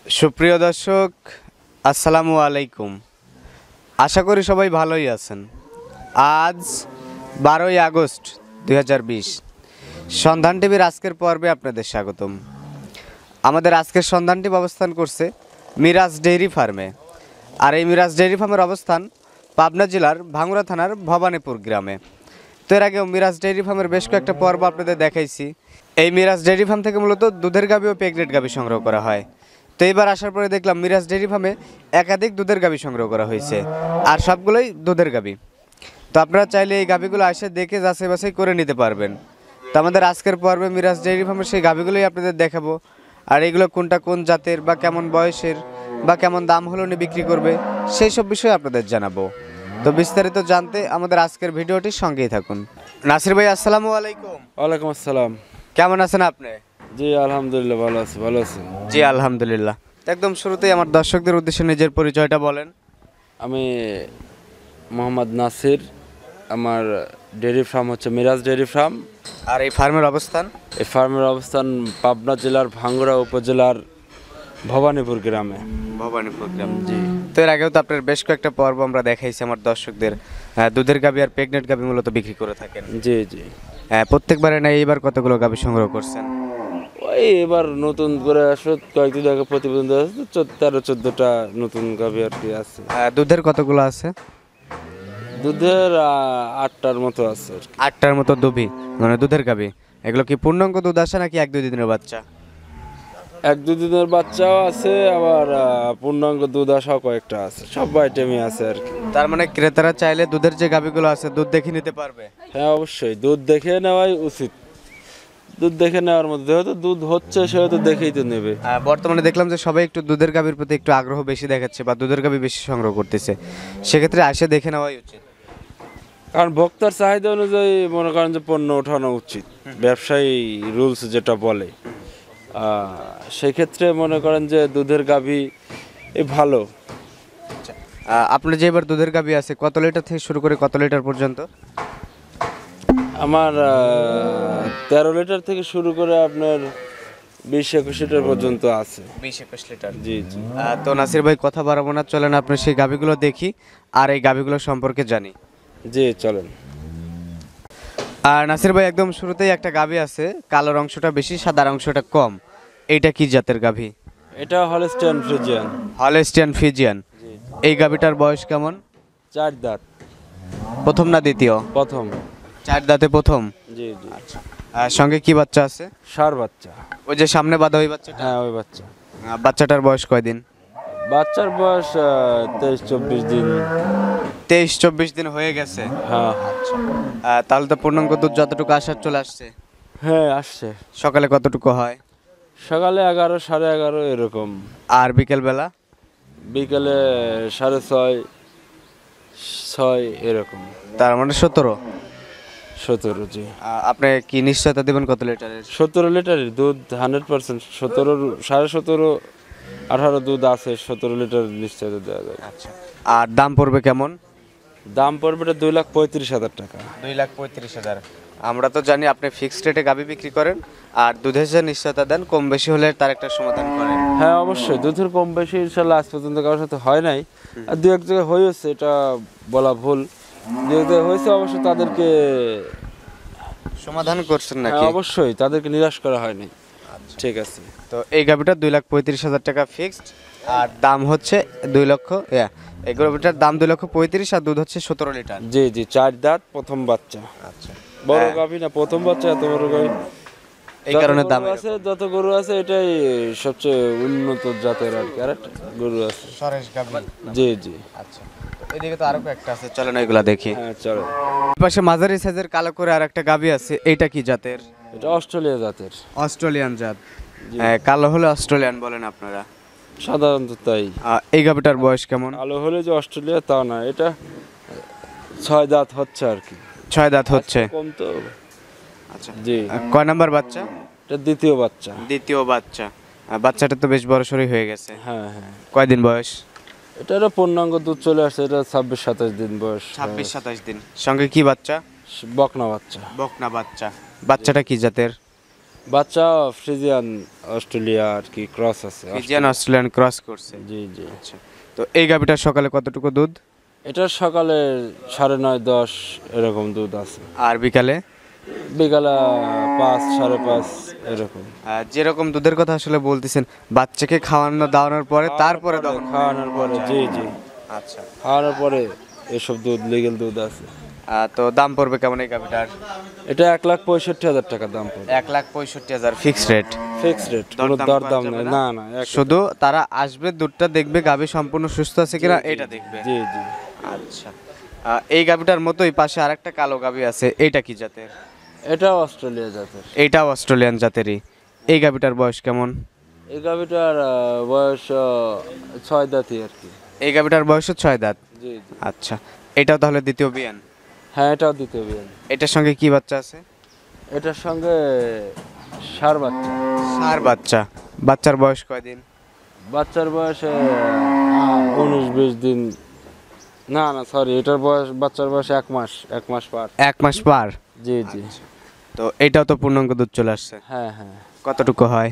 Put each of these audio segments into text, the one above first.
সুপ্রিয় দর্শক, আসসালামু আলাইকুম। আশা করি সবাই ভালোই আছেন। আজ 12ই আগস্ট 2020, সন্ধান টিভির আজকের পর্বে আপনাদের স্বাগতম। আমাদের আজকের সন্ধান টিভি অবস্থান করছে মিরাজ ডেইরি ফার্মে। আর এই মিরাজ ডেইরি ফার্মের অবস্থান পাবনা জেলার ভাঙ্গুড়া থানার ভবানীপুর গ্রামে। তো এর আগেও মিরাজ ডেইরি ফার্মের বেশ কয়েকটা পর্ব আপনাদের দেখাইছি। এই মিরাজ ডেইরি ফার্ম থেকে মূলত দুধের গাভী ও প্রেগনেন্ট গাভী সংগ্রহ করা হয়। তো এইবার আসার পরে দেখলাম মিরাজ ডেইরি ফার্মে একাধিক দুধের গাভী সংগ্রহ করা হয়েছে, আর সবগুলোই দুধের গাভী। তো আপনারা চাইলে এই গাভীগুলো এসে দেখে যাচাই বাছাই করে নিতে পারবেন। তো আমাদের আজকের পর্বে মিরাজ ডেইরি ফার্মের সেই গাভীগুলোই আপনাদের দেখাবো। আর এগুলো কোনটা কোন জাতের বা কেমন বয়সের বা কেমন দাম হলো নিয়ে বিক্রি করবে সেই সব বিষয়ে আপনাদের জানাবো। তো বিস্তারিত জানতে আমাদের আজকের ভিডিওটির সঙ্গেই থাকুন। নাসির ভাই, আসসালামু আলাইকুম। ওয়ালাইকুম আসসালাম। কেমন আছেন আপনি? জি আলহামদুলিল্লাহ ভালো আছি। ভালো আছি। জি আলহামদুলিল্লাহ। একদম শুরুতেই আমার দর্শকদের উদ্দেশ্যে নিজের পরিচয়টা বলেন। আমি মোহাম্মদ নাসির। আমার ডেয়ারি ফার্ম হচ্ছে মিরাজ ডেয়ারি ফার্ম। আর এই ফার্মের অবস্থান? এই ফার্মের অবস্থান পাবনা জেলার ভাঙ্গুড়া উপজেলার ভবানীপুর গ্রামে। ভবানীপুর গ্রাম। জি। তো এর আগেও তো আপনার বেশ কয়েকটা পর্ব আমরা দেখাইছি আমার দর্শকদের। দুধের গাভী আর প্রেগনেন্ট গাভী মূলত বিক্রি করে থাকেন। জি জি। প্রত্যেকবারে না এইবার কতগুলো গাভী সংগ্রহ করছেন? ওই এবার নতুন করে আসলে কয়েকদিন আগে প্রতিবেদন দেওয়া হয়েছে, 13-14টা নতুন গাভী আর কি আছে। দুধের কতগুলো আছে? দুধের 8টার মতো আছে আর কি। 8টার মতো দুধই, মানে দুধের গাভী। এগুলো কি পূর্ণাঙ্গ দুধ আসে নাকি 1-2 দিনের বাচ্চা? 1-2 দিনের বাচ্চাও আছে, আবার পূর্ণাঙ্গ দুধ আসাও কয়েকটা আছে। সব আইটেমই আছে আর কি। তার মানে ক্রেতারা চাইলে দুধের যে গাভীগুলো আছে দুধ দেখে নিতে পারবে? হ্যাঁ অবশ্যই, দুধ দেখে নেওয়াই উচিত। দুধ দেখে নেওয়ার মধ্যে যেহেতু দুধ হচ্ছে সেহেতু দেখেই তো নেবে। বর্তমানে দেখলাম যে সবাই একটু দুধের গাভীর প্রতি একটু আগ্রহ বেশি দেখাচ্ছে বা দুধের গাভী বেশি সংগ্রহ করতেছে, সেক্ষেত্রে আসে দেখে নেওয়াই উচিত। কারণ ভোক্তার চাহিদা অনুযায়ী মনে করেন যে পণ্য ওঠানো উচিত, ব্যবসায়ী রুলস যেটা বলে। সেক্ষেত্রে মনে করেন যে দুধের গাভী ভালো। আপনার যে এবার দুধের গাভী আছে কত লিটার থেকে শুরু করে কত লিটার পর্যন্ত? আমার 13 লিটার থেকে শুরু করে আপনার 20-21 লিটার পর্যন্ত আছে। 20-21 লিটার। জি জি। তো নাসির ভাই কথা বাড়াবো না, চলেন আপনার সেই গাভীগুলো দেখি আর এই গাভীগুলো সম্পর্কে জানি। জি চলেন। আর নাসির ভাই, একদম শুরুতেই একটা গাভী আছে, কালোর অংশটা বেশি সাদার অংশটা কম। এইটা কি জাতের গাভী? এটা হলস্টিয়ান ফ্রিজিয়ান। Holstein Friesian. এই গাভীটার বয়স কেমন? 4 দাঁত। প্রথম না দ্বিতীয়? প্রথম। 4 দাঁতে প্রথম। জি জি। আর সঙ্গে কি বাচ্চা আছে? ষাঁড় বাচ্চা। ওই যে সামনে বাঁধা ওই বাচ্চাটা? হ্যাঁ ওই বাচ্চা। বাচ্চাটার বয়স কয়দিন? বাচ্চার বয়স 23-24 দিন। 23-24 দিন হয়ে গেছে। হ্যাঁ। তাহলে তো পূর্ণাঙ্গ দুধ যতটুকু আসার চলে আসছে। হ্যাঁ আসছে। সকালে কতটুকু হয়? সকালে 11, 11:30 এরকম। আর বিকেল বেলা? বিকেলে 6:30, 6 এরকম। তার মানে 17। 17 জি। আপনি কি নিশ্চয়তা দেবেন কত লিটারের? 17 লিটারের দুধ 100%। 17, 17.5, 18 দুধ আছে। 17 লিটার নিশ্চয়তা দেওয়া যায়। আচ্ছা। আর দাম পড়বে কেমন? দাম পড়বে 2,35,000 টাকা। 2,35,000। আমরা তো জানি আপনি ফিক্সড রেটে গাভী বিক্রি করেন আর দুধের যে নিশ্চয়তা দেন, কম বেশি হলে তার একটা সমাধান করেন। হ্যাঁ অবশ্যই, দুধের কম বেশি ইনশাল্লাহ আজ পর্যন্ত কারোর সাথে হয় নাই। আর দু এক জায়গায় হয়েছে, এটা বলা ভুল। দু এক জায়গায় হয়েছে, অবশ্য তাদেরকে সমাধান করছেন নাকি? হ্যাঁ অবশ্যই, তাদেরকে নিরাশ করা হয়নি। ঠিক আছে। তো এই গাভীটা 2,35,000 টাকা ফিক্সড, আর দাম হচ্ছে 2 লক্ষ। এই গাভীটার দাম 2,35,000 আর দুধ হচ্ছে 17 লিটার। জি জি। 4 দাঁত, প্রথম বাচ্চা। আচ্ছা। বড় গাভী না, প্রথম বাচ্চা, এত বড় গাভী। এই কারণে দাম আছে, যত গরু আছে এটাই সবচেয়ে উন্নত জাতের আর কি। আরেকটা গরু আছে সরেশ গাভী। জি জি। আচ্ছা। তো এদিকে তো আরো একটা আছে, চলেন এগুলা দেখি। হ্যাঁ চলো। পাশে মাঝারি সাইজের কালো করে আর একটা গাভী আছে, এইটা কি জাতের? এটা অস্ট্রেলিয়া জাতের। অস্ট্রেলিয়ান জাত। কালো হলে অস্ট্রেলিয়ান বলেন আপনারা? সাধারণত তাই। এই গাভীটার বয়স কেমন? আলো হলে যে অস্ট্রেলিয়া তা না, এটা 6 দাঁত হচ্ছে আর কি। 6 দাঁত হচ্ছে। কম তো। আচ্ছা। জি। কয় নাম্বার বাচ্চা? এটা দ্বিতীয় বাচ্চা। দ্বিতীয় বাচ্চা। বাচ্চাটা তো বেশ বড়সড়ই হয়ে গেছে। হ্যাঁ হ্যাঁ। কয়দিন বয়স? এটারও পূর্ণাঙ্গ দুধ চলে আসছে। এটা 26-27 দিন বয়স। 26-27 দিন। সঙ্গে কি বাচ্চা? বকনা বাচ্চা। বকনা বাচ্চা। বাচ্চাটা কি জাতের? বাচ্চা ফ্রিজিয়ান অস্ট্রেলিয়া আর কি ক্রস আছে। ফ্রিজিয়ান অস্ট্রেলিয়ান ক্রস করছে। জি জি। আচ্ছা, তো এই গাভিটার সকালে কতটুকু দুধ? এটা সকালে 9:30-10 এরকম দুধ আছে, আর বিকালে? বিকালে 5 5:30 এরকম। যেরকম দুধের কথা আসলে বলতেছেন, বাচ্চাকে খাওয়ানো দাওয়ানোর পরে তারপরে দহন। খাওয়ানোর পরে, জি জি, আচ্ছা, খাওয়ানোর পরে এসব দুধ লিগেল দুধ আছে। তো দাম পড়বে কেমন এই গাভিটার? এটা 1,65,000 টাকা দাম পড়বে। 1,65,000 ফিক্সড রেট? ফিক্সড রেট, কোনো দরদাম দরদাম করা যাবে নাই। না? না না, শুধু তারা আসবে, দুধটা দেখবে, গাভী সম্পূর্ণ সুস্থ আছে কিনা এটা দেখবে। জি জি। আচ্ছা, এই গাভিটার মতোই পাশে আরেকটা কালো গাভী আছে, এইটা কি জাতের? এটা অস্ট্রেলিয়া জাতের। এইটাও অস্ট্রেলিয়ান জাতেরই। এই গাভিটার বয়স কেমন? এই গাভিটার বয়স 6 দাঁতই আর কি। এই গাভিটার বয়সও 6 দাঁত। জি জি। আচ্ছা, এটাও তাহলে দ্বিতীয় বিয়ান? হ্যাঁ, এটাও দিতে হবে। এটার সঙ্গে কি বাচ্চা আছে? এটার সঙ্গে ষাঁড় বাচ্চা। ষাঁড় বাচ্চা। বাচ্চার বয়স কয়দিন? বাচ্চার বয়স 19-20 দিন। না না, সরি, এটার বয়স, বাচ্চার বয়স 1 মাস, 1 মাস পার। 1 মাস পার। জি জি। তো এটাও তো পূর্ণাঙ্গ দুধ চলে আসছে। হ্যাঁ হ্যাঁ। কতটুকু হয়?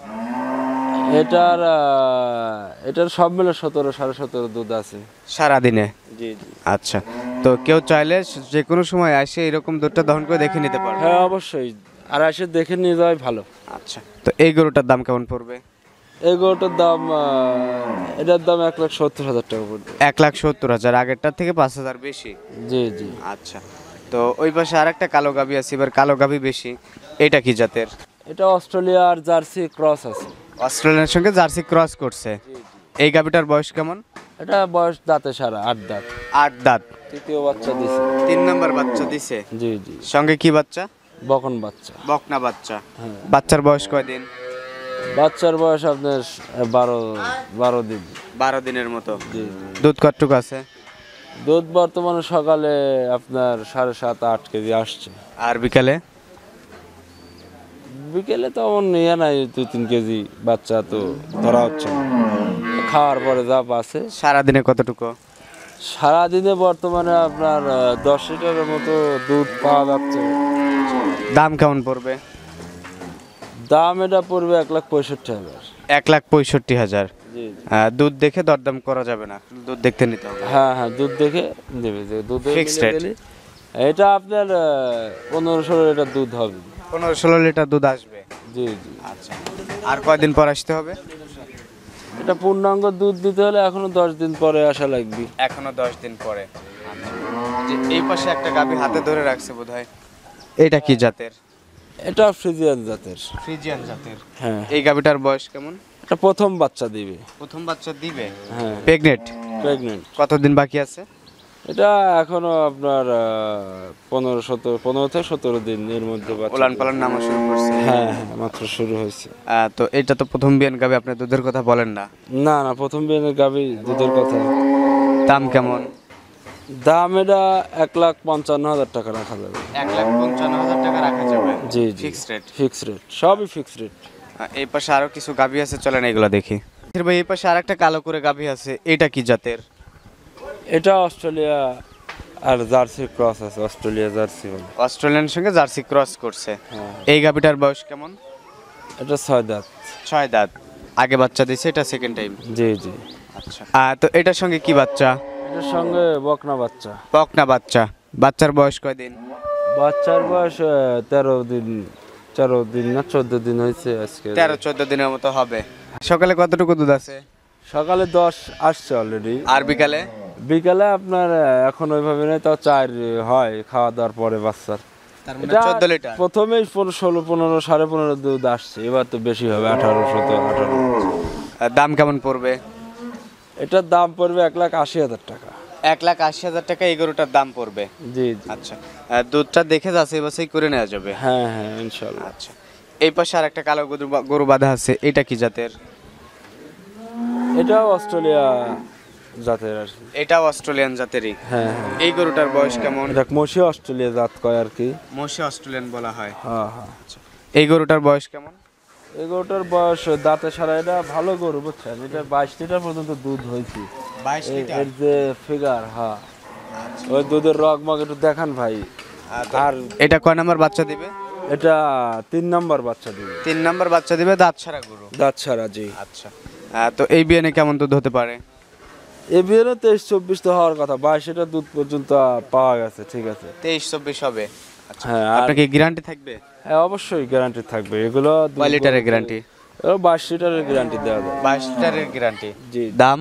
এটার সব মিলে 17-17.5 দুধ আছে সারাদিনে? জি জি। আচ্ছা, তো কেউ চাইলে যে কোনো সময় এসে এরকম দুধটা দহন করে দেখে নিতে পারবে? হ্যাঁ অবশ্যই, আর এসে দেখে নিয়ে যাওয়াই ভালো। আচ্ছা, তো এই গরুটার দাম কেমন পড়বে? এই গরুটার দাম, এটার দাম 1,70,000 টাকা পড়বে। 1,70,000, আগেরটার থেকে 5,000 বেশি? জি জি। আচ্ছা, তো ওই পাশে আরেকটা কালো গাভী আছে, এবার কালো গাভী বেশি। এটা কি জাতের? এটা অস্ট্রেলিয়া আর জার্সি ক্রস আছে। অস্ট্রেলিয়ার সঙ্গে জার্সি ক্রস করছে। এই গাভীটার বয়স কেমন? এটা বয়স দাঁতে সারা 8 দাঁত। 8 দাঁত। তৃতীয় বাচ্চা দিছে। 3 নাম্বার বাচ্চা দিছে? জি জি। সঙ্গে কি বাচ্চা? বকন বাচ্চা। বকনা বাচ্চা। হ্যাঁ। বাচ্চার বয়স কয়দিন? বাচ্চার বয়স আপনার 12 দিন। 12 দিনের মতো। জি। দুধ কতটুকু আছে? দুধ বর্তমানে সকালে আপনার 7.5-8 কেজি আসছে। আর বিকালে? বিকেলে তো এমন ইয়ে নাই, 2-3 কেজি বাচ্চা তো ধরা হচ্ছে না। খাওয়ার পরে যা আছে। সারাদিনে কতটুকু? সারাদিনে বর্তমানে আপনার 10 লিটারের মতো দুধ পাওয়া যাচ্ছে। দাম কেমন পড়বে? দাম এটা পড়বে 1,65,000। 1,65,000। জি। দুধ দেখে দরদাম করা যাবে না, দুধ দেখতে নিতে হবে? হ্যাঁ হ্যাঁ, দুধ দেখে দেবে, যে দুধে Fixed মিলে rate? গেলে এটা আপনার 15-16 লিটার দুধ হবে। 15-16 লিটার দুধ আসবে? জি জি। আচ্ছা, আর কয়দিন পর আসতে হবে? এটা পূর্ণাঙ্গ দুধ দিতে হলে এখনো 10 দিন পরে আসা লাগবে। এখনো 10 দিন পরে। যে এই পাশে একটা গাভী হাতে ধরে রাখছে বোধহয়, এটা কি জাতের? এটা ফ্রিজিয়ান জাতের। ফ্রিজিয়ান জাতের। হ্যাঁ। এই গাভীটার বয়স কেমন? এটা প্রথম বাচ্চা দিবে। প্রথম বাচ্চা দিবে? হ্যাঁ। প্রেগনেন্ট? প্রেগনেন্ট। কতদিন বাকি আছে? এটা এখনো আপনার 15 থেকে 17 দিন এর মধ্যে বাচ্চা ওলান দিবে। পালান নামা শুরু করছে? হ্যাঁ হ্যাঁ, মাত্র শুরু হয়েছে। তো এটা তো প্রথম বিয়ান গাভী, আপনি দুধের কথা বলেন না? না না, প্রথম বিয়ানের গাভী দুধের কথা। দাম কেমন? দাম এটা 1,55,000 টাকা রাখা যাবে। 1,55,000 টাকা রাখা যাবে? জি জি। Fixed rate? ফিক্সড রেট, সবই ফিক্সড রেট। এই পাশে আরো কিছু গাভী আছে, চলেন এগুলো দেখি। ভাই, এই পাশে আরেকটা কালো করে গাভী আছে, এটা কি জাতের? এটা অস্ট্রেলিয়া আর জার্সি ক্রস আছে, অস্ট্রেলিয়া জার্সি বলে। অস্ট্রেলিয়ান সঙ্গে জার্সি ক্রস করছে। হ্যাঁ। এই গাভীটার বয়স কেমন? এটা 6 দাঁত। 6 দাঁত। আগে বাচ্চা দিছে, এটা সেকেন্ড টাইম? জি জি। আচ্ছা, তো এটার সঙ্গে কি বাচ্চা? এটার সঙ্গে বকনা বাচ্চা। বকনা বাচ্চা। বাচ্চার বয়স কয়দিন? বাচ্চার বয়স 13 দিন, 13 দিন না 14 দিন হয়েছে আজকে। 13-14 দিনের মতো হবে। সকালে কতটুকু দুধ আছে? সকালে 10 আসছে অলরেডি। আর বিকালে? বিকালে আপনার এখন ওইভাবে নেই, তাও 4 হয় খাওয়া দাওয়ার পরে বাচ্চার। তার মানে এটা 14 লিটার? প্রথমেই 16, 15, 15.5 দুধ আসছে, এবার তো বেশি হবে, 18, 17, 18। দাম কেমন পড়বে? এটার দাম পড়বে 1,80,000 টাকা। 1,80,000 টাকা এই গরুটার দাম পড়বে? জি জি। আচ্ছা, দুধটা দেখে যাচ্ছে বাছাই করে নেওয়া যাবে? হ্যাঁ হ্যাঁ, ইনশাল্লাহ। আচ্ছা, এই পাশে আর একটা কালো গরু বাঁধা আছে, এটা কি জাতের? এটাও অস্ট্রেলিয়া জাতের আর কি। এটাও অস্ট্রেলিয়ান জাতেরই? হ্যাঁ হ্যাঁ। এই গরুটার বয়স কেমন? এটা মসি অস্ট্রেলিয়া জাত কয় আর কি। মোশে অস্ট্রেলিয়ান বলা হয়? হ্যাঁ হ্যাঁ। এই গরুটার বয়স কেমন? এই গরুটার বয়স দাঁতে সারা, এটা ভালো গরু বুঝছেন, এটা 22 লিটার পর্যন্ত দুধ হয়েছে। 22 লিটার? এর যে ফিগার, হ্যাঁ, ওই দুধের রগ মগ একটু দেখান ভাই। আর এটা কয় নাম্বার বাচ্চা দিবে? এটা 3 নাম্বার বাচ্চা দিবে। 3 নাম্বার বাচ্চা দিবে, দাঁত ছাড়া গরু। দাঁত ছাড়া, জি। আচ্ছা, তো এই বিয়ানে কেমন দুধ হতে পারে? এ বিয়েরও 23-24 তো হওয়ার কথা, 22 দুধ পর্যন্ত পাওয়া গেছে। ঠিক আছে, 23-24 হবে। আচ্ছা, হ্যাঁ। আপনার কি গ্যারান্টি থাকবে? হ্যাঁ, অবশ্যই গ্যারান্টি থাকবে। এগুলো কয় লিটারের গ্যারান্টি? 22 লিটারের গ্যারান্টি দেওয়া যায়। 22 লিটারের গ্যারান্টি। জি। দাম?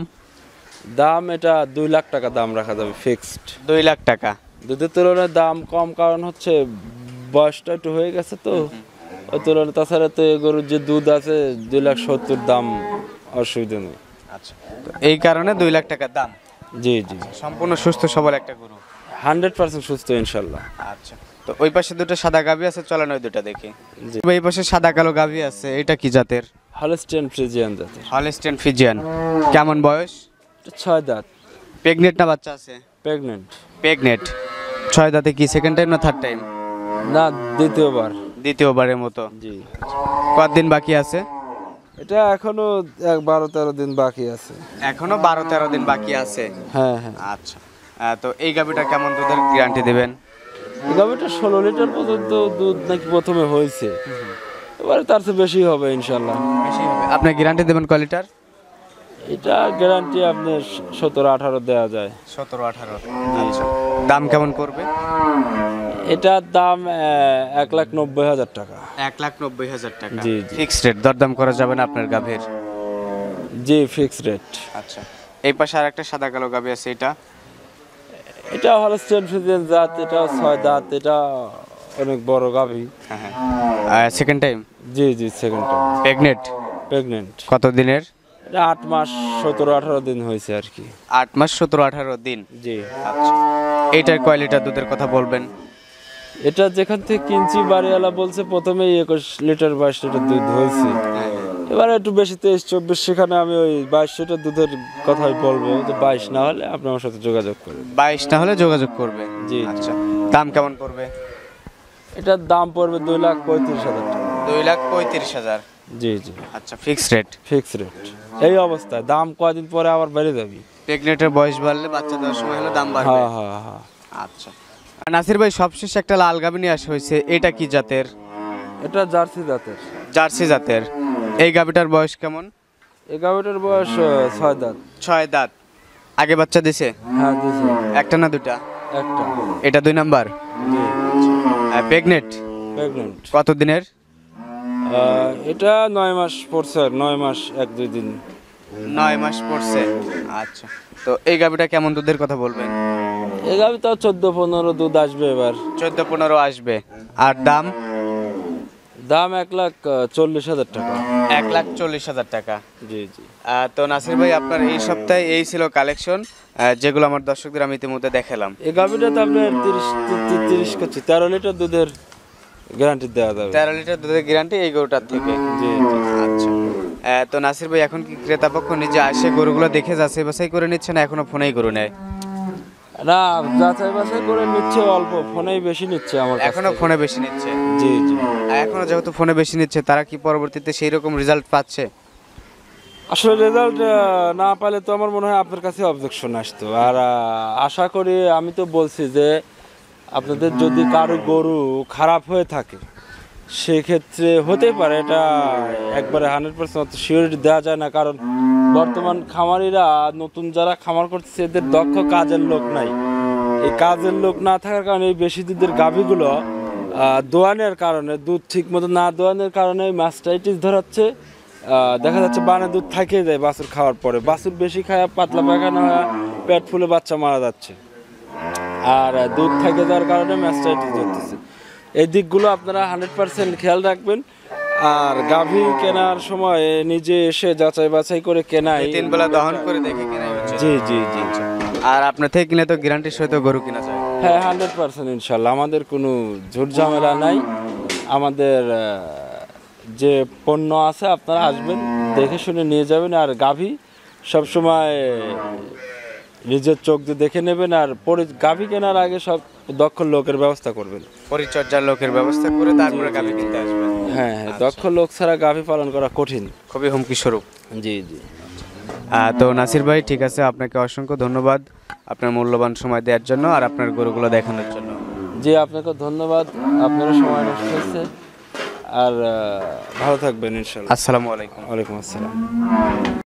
দাম এটা 2 লাখ টাকা দাম রাখা যাবে, ফিক্সড। 2 লাখ টাকা। দুধের তুলনায় দাম কম, কারণ হচ্ছে বয়সটা একটু হয়ে গেছে তো ওই তুলনায়। তাছাড়া তো এই গরুর যে দুধ আছে 2,70,000 দাম, অসুবিধা নেই। আচ্ছা, তো এই কারণে 2 লাখ টাকা দাম। জি জি, সম্পূর্ণ সুস্থ সবল একটা গরু। 100% সুস্থ ইনশাল্লাহ। আচ্ছা, তো ওই পাশে দুটো সাদা গাভী আছে, চলেন ওই দুটো দেখি। জি। এই পাশে সাদা কালো গাভী আছে, এটা কি জাতের? হলস্টেইন ফ্রিজিয়ান জাতের। Holstein Friesian. কেমন বয়স? 6 দাঁত। প্রেগনেন্ট না বাচ্চা আছে? প্রেগনেন্ট। প্রেগনেন্ট। 6 দাঁতে কি সেকেন্ড টাইম না থার্ড টাইম? না, দ্বিতীয়বার। দ্বিতীয়বারের মতো। জি। কতদিন বাকি আছে? এটা এখনো 12-13 দিন বাকি আছে। এখনো 12-13 দিন বাকি আছে। হ্যাঁ হ্যাঁ। আচ্ছা, তো এই গাভীটা কেমন দুধের গ্যারান্টি দিবেন? এই গাভীটা 16 লিটার পর্যন্ত দুধ নাকি প্রথমে হয়েছে, এবারে তার চেয়ে বেশি হবে ইনশাল্লাহ। বেশি হবে। আপনি গ্যারান্টি দেবেন কয় লিটার? এটা গ্যারান্টি আপনার 17-18 দেওয়া যায়। 17-18। আচ্ছা, দাম কেমন পড়বে? এটার দাম 1,90,000 টাকা। 1,90,000 টাকা। জি জি। ফিক্সড রেট, দরদাম করা যাবে না আপনার গাভীর? জি, ফিক্স রেট। আচ্ছা, এই পাশে আর একটা সাদা কালো গাভী আছে, এটা? এটা হলস্টেইন ফ্রিজিয়ান জাত, এটা 6 দাঁত, এটা অনেক বড় গাভী। হ্যাঁ, সেকেন্ড টাইম? জি জি, সেকেন্ড টাইম। প্রেগনেন্ট? প্রেগনেন্ট। কত দিনের? এটা 8 মাস 17-18 দিন হয়েছে আর কি। 8 মাস 17-18 দিন। জি। আচ্ছা, এইটার কয় লিটার দুধের কথা বলবেন? এটা যেখান থেকে কিনছি বাড়িওয়ালা বলছে প্রথমে 21 লিটার 22 লিটার দুধ হয়েছে। এবারে একটু বেশি 23-24, সেখানে আমি ওই 22 লিটার দুধের কথাই বলবো, যে 22 না হলে আপনি আমার সাথে যোগাযোগ করবেন। 22 না হলে যোগাযোগ করবে। জি। আচ্ছা, দাম কেমন পড়বে? এটার দাম পড়বে 2,35,000 টাকা। 2,35,000। জি জি, আচ্ছা, ফিক্সড রেট। Fix rate. এই অবস্থায় দাম কয়দিন পরে আবার বেড়ে যাবে। প্রেগনেন্টের বয়স বাড়লে, বাচ্চা দেওয়ার সময় হলে দাম বাড়বে। হ্যাঁ হ্যাঁ হ্যাঁ। আচ্ছা, নাসির ভাই সবশেষ একটা লাল গাভী নিয়ে আসা হয়েছে, এটা কি জাতের? এটা জার্সি জাতের। জার্সি জাতের। এই গাভীটার বয়স কেমন? এই গাভীটার বয়স 6 দাঁত। 6 দাঁত। আগে বাচ্চা দিছে? হ্যাঁ দিছে। একটা না দুটা? একটা। এটা 2 নাম্বার। জি। প্রেগনেন্ট? প্রেগনেন্ট। কত দিনের? এটা 9 মাস পড়ছে, 9 মাস 1-2 দিন। 9 মাস পড়ছে। আচ্ছা, তো এই গাভীটা কেমন দুধের কথা বলবেন? এই গাভী তাও 14-15 দুধ আসবে এবার। 14-15 আসবে। আর দাম? দাম 1,40,000 টাকা। 1,40,000 টাকা। জি জি। তো নাসির ভাই, আপনার এই সপ্তাহে এই ছিল কালেকশন, যেগুলো আমার দর্শকদের আমি ইতিমধ্যে দেখালাম। এই গাভীটা তো আপনার 30 করছি, 13 লিটার দুধের গ্যারান্টি দেওয়া যাবে। 13 লিটার দুধের গ্যারান্টি এই গরুটার থেকে। জি জি। আচ্ছা, তো নাসির ভাই, এখন কি ক্রেতা পক্ষ নিজে আসে গরুগুলো দেখে যাচাই বাছাই করে নিচ্ছে, না এখনো ফোনেই গরু নেয়? না, যাচাই বাছাই করে নিচ্ছে, অল্প ফোনেই বেশি নিচ্ছে আমার কাছ এখনো থেকে। ফোনে বেশি নিচ্ছে? জি জি। এখনো যেহেতু ফোনে বেশি নিচ্ছে, তারা কি পরবর্তীতে সেই রকম রেজাল্ট পাচ্ছে? আসলে রেজাল্ট না পেলে তো আমার মনে হয় আপনার কাছে অবজেকশন আসতো। আর আশা করি, আমি তো বলছি যে আপনাদের যদি কারো গরু খারাপ হয়ে থাকে, সেক্ষেত্রে হতে পারে, এটা একবারে 100% সিওরিটি দেওয়া যায় না, কারণ বর্তমান খামারিরা, নতুন যারা খামার করতেছে, এদের দক্ষ কাজের লোক নাই। এই কাজের লোক না থাকার কারণে এই বেশি দুধের গাভীগুলো দোয়ানের কারণে, দুধ ঠিক মতো না দোয়ানের কারণে মাস্টাইটিস ধরাচ্ছে। দেখা যাচ্ছে বানে দুধ থাকে যায় বাছুর খাওয়ার পরে, বাছুর বেশি খায়, পাতলা পায়খানা হয়, পেট ফুলে বাচ্চা মারা যাচ্ছে। আর দুধ থেকে যাওয়ার কারণে মাস্টাইটিস ধরতেছে। এই দিকগুলো আপনারা 100% খেয়াল রাখবেন। আর গাভী কেনার সময় নিজে এসে যাচাই বাছাই করে কেনাই। 3 বেলা দহন করে দেখে কেনাই হচ্ছে। জি জি জি। আর আপনার থেকে কিনে তো গ্যারান্টির সহিত গরু কিনা যায়? হ্যাঁ, 100% ইনশাল্লাহ। আমাদের কোনো ঝুট ঝামেলা নাই। আমাদের যে পণ্য আছে, আপনারা আসবেন, দেখে শুনে নিয়ে যাবেন। আর গাভী সবসময় নিজের চোখ দিয়ে দেখে নেবেন। আর গাভী কেনার আগে সব দক্ষ লোকের ব্যবস্থা করবেন। পরিচর্যার লোকের ব্যবস্থা করে তারপরে গাভী কিনতে আসবেন। হ্যাঁ হ্যাঁ, দক্ষ লোক ছাড়া গাভী পালন করা কঠিন। খুবই হুমকি স্বরূপ। জি জি। তো নাসির ভাই, ঠিক আছে, আপনাকে অসংখ্য ধন্যবাদ আপনার মূল্যবান সময় দেওয়ার জন্য আর আপনার গরুগুলো দেখানোর জন্য। জি, আপনাকে ধন্যবাদ, আপনারও সময় নষ্ট হয়েছে। আর ভালো থাকবেন ইনশাল্লাহ। আসসালামু আলাইকুম। ওয়ালাইকুম আসসালাম।